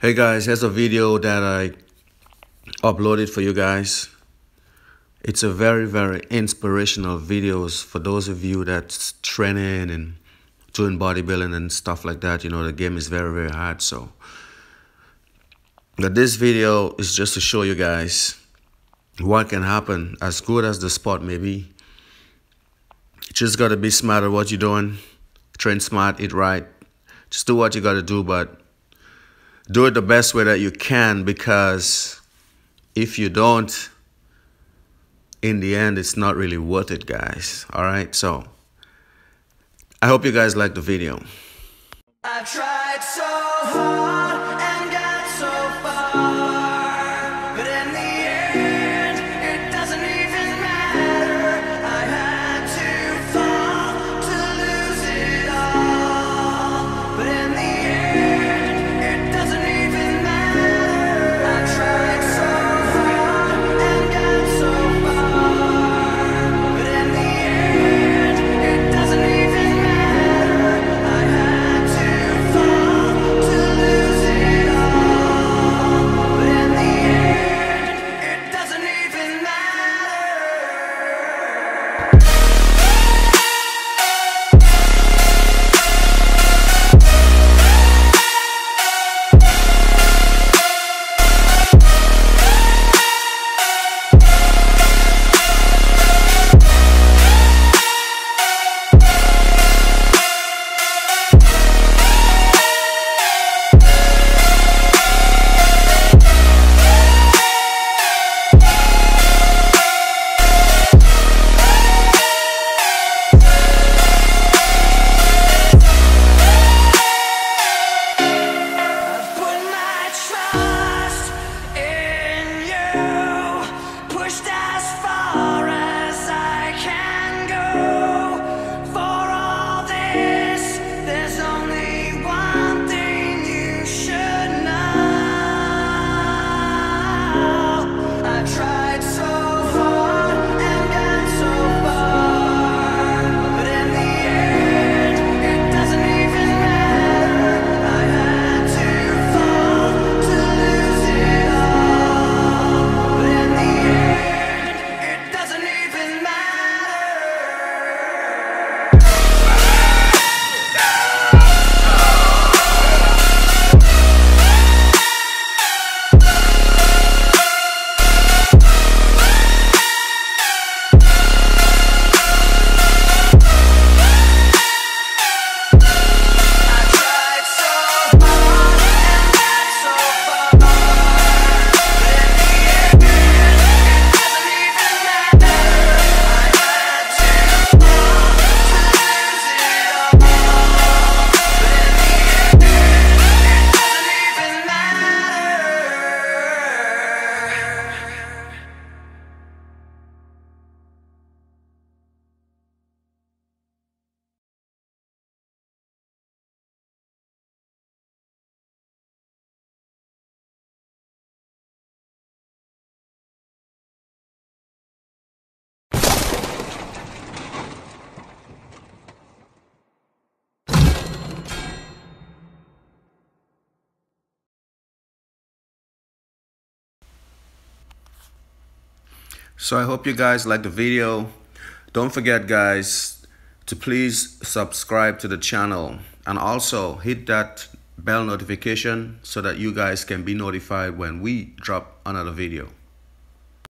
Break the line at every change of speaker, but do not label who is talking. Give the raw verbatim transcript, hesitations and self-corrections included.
Hey guys, here's a video that I uploaded for you guys. It's a very, very inspirational videos for those of you that's training and doing bodybuilding and stuff like that. You know, the game is very, very hard. So, but this video is just to show you guys what can happen. As good as the sport may be, you just gotta be smart at what you're doing. Train smart, eat right. Just do what you gotta do, but do it the best way that you can, because if you don't, in the end, it's not really worth it, guys. All right, so I hope you guys like the video.
I tried so hard and got so far, but in the end, it doesn't even matter. I had to fall to lose it all, but in the end, it doesn't even matter. I tried so hard and got so far, but in the end, it doesn't even matter. I had to fall to lose it all, but in the end, it doesn't even matter. I've put my trust in you, pushed as far as I can go. For all this, there's only one thing you should know. I tried so hard and got so far, but in the end, it doesn't even matter. I had to fall to lose it all, but in the end, it doesn't even matter. I tried so hard and got so far, but in the end, it doesn't even matter. I had to fall to lose it all, but in the end, it doesn't even matter.
So I hope you guys like the video. Don't forget, guys, to please subscribe to the channel and also hit that bell notification so that you guys can be notified when we drop another video.